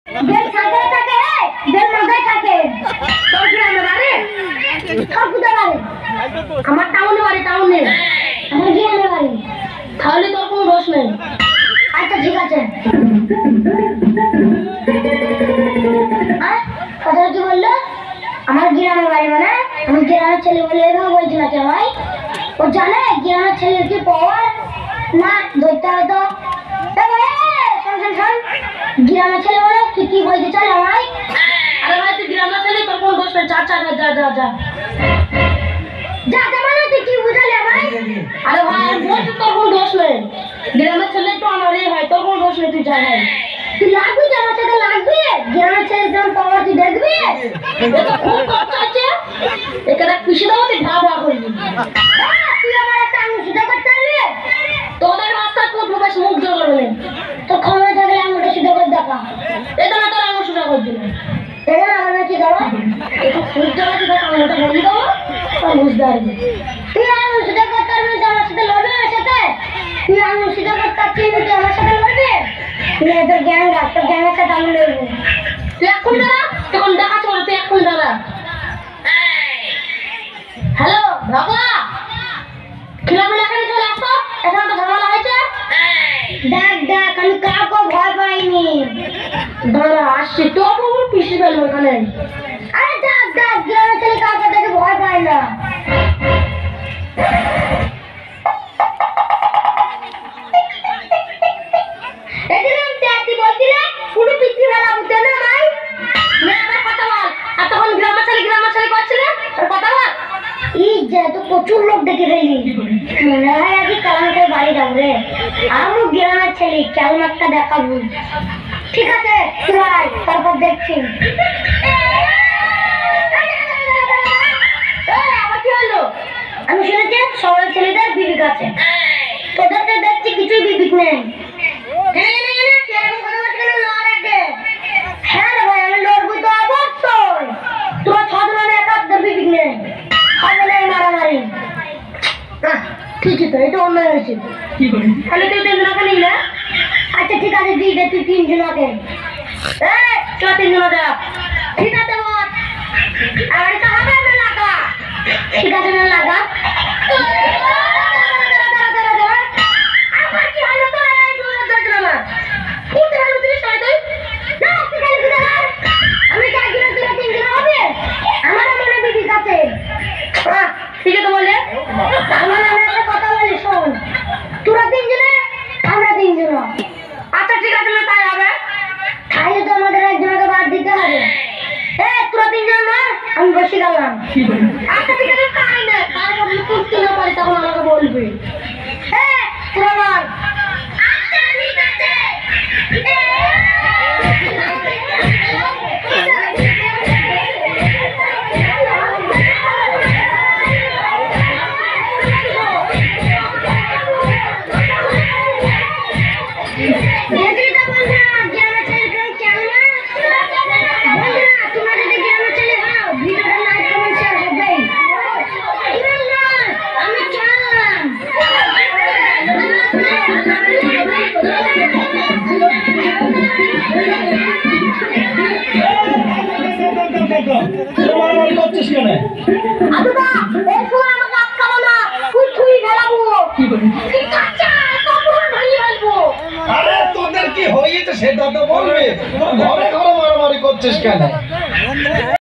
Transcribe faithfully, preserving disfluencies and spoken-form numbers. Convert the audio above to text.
Bell সাইকেলে থাকে, bell মাথায় থাকে। তোর গ্রামে বাড়ি? তোর কোথায় বাড়ি? আমার টাউনে বাড়ি, টাউনে। আমার গ্রামে বাড়ি। তাহলে তোর কোনো দোষ নেই। আচ্ছা ঠিক আছে। কথা কি বললো? আমার গ্রামে বাড়ি মানে আমি গ্রামের ছেলে বলে এভাবে বলছি নাকি ভাই? ও জানে গ্রামের ছেলের কি পাওয়ার? না ধরতে হবে তো। গ্রামের ছেলে বলে তুই কি বলতে চাই ভাই? আরে ভাই তুই গ্রামের ছেলে, তোর কোনো দোষ নেই। যা যা যা যা যা যা যা মানে তুই কি বুঝালি ভাই? আরে ভাই বলছি তোর কোনো দোষ নেই। গ্রামের ছেলে তো আমারই হয়, তোর কোনো দোষ নেই। তুই যা ভাই, তুই লাগবি যে আমার সাথে লাগবি। গ্রামের ছেলে যেমন পাওয়ার তুই দেখবি। এটা খুব কষ্ট আছে। এখানে পিছিয়ে দেবো তুই ভা ভা করবি। তুই আমার একটা আঙুল সুদা করতে পারবি? তোদের রাস্তা খুব প্রবেশ মুখ জ্বলবে। তো ক্ষমতা থাকলে আঙুলটা সুদা করে দেখা। এটা না তোর আঙুল সুদা করবি না। এটা না আমার কি দেবো? একটু ফুল জ্বালা তুই আঙুলটা বলি দেবো, তোর বুঝতে পারবি। তুই আঙুল সুদা করতে পারবি তো আমার সাথে লড়বি আমার সাথে? তুই আঙুল সুদা করতে পারছিস তুই আমার সাথে লড়বি? তুই তোর জ্ঞান রাখ, তোর জ্ঞানের সাথে আমি লড়বো। তুই এখন দাঁড়া, তখন দেখাচ্ছ না। তুই এখন দাঁড়া। হ্যালো বাবা, খিলামেলা এখানে চলে আসো। এখানে তো ঝামেলা হয়েছে। দেখ দেখ আমি কাউকে ভয় পাইনি। দাঁড়া আসছি, তোর উপর পিছিয়ে ফেলবো এখানে। আরে দেখ দেখ গ্রামের ছেলে কাউকে দেখে ভয় পায় না। এদিকে আমি দেখি বলছিলে পুরো পিতৃ বেলা বুঝতে না ভাই। না আমার কথা বল। আর তখন গ্রামের ছেলে গ্রামের ছেলে করছিলে কথা বল। এই যে তো প্রচুর লোক দেখে ফেলি, মনে হয় আজকে কালামাকে বাড়ি যাবো রে। আমি গ্রামের ছেলে, কালামাকটা দেখাবো। ঠিক আছে চল, তারপর দেখছি। আবার কি হলো? আমি শুনেছি শহরের ছেলেদের বিবেক আছে, তোদের তো দেখছি কিছুই বিবেক নেই। হ্যাঁ রে ভাই, আমি লড়বো তো অবশ্যই। তোমার ছজনের একা বিবেক নেই, হবে না মারামারি। ঠিকই তো, এটা অন্য হয়েছে। তাহলে তুই তিনজনকে নিলে? আচ্ছা ঠিক আছে দিয়ে দে তুই তিনজনকে। চ তিনজন যা। ঠিক আছে বল। আর তো হবে না লাগা। ঠিক আছে না লাগা। আমার কি হলো তো? কোথায় হলো তুই সাইডে? না তুই খালি ঘুরে যা। আমি কি একজন তুই তিনজন হবে? আমার মনে বিবিক আছে। ঠিক আছে বলে আমার আমি একটা কথা বলি শোন। তোরা তিনজনে আমরা তিনজন। আচ্ছা ঠিক আছে না তাই হবে। তাহলে তো আমাদের একজনকে বাদ দিতে হবে। এ তোরা তিনজন না আমি বসে গেলাম। আচ্ছা ঠিক আছে তাই না, তারপর যদি করতে না পারি তখন আমাকে বলবি। এ তোরা বল। আচ্ছা ঠিক আছে। তোদের কি হয়েছে সেটা তো বলবি। ঘরে ঘরে মারামারি করছিস কেন?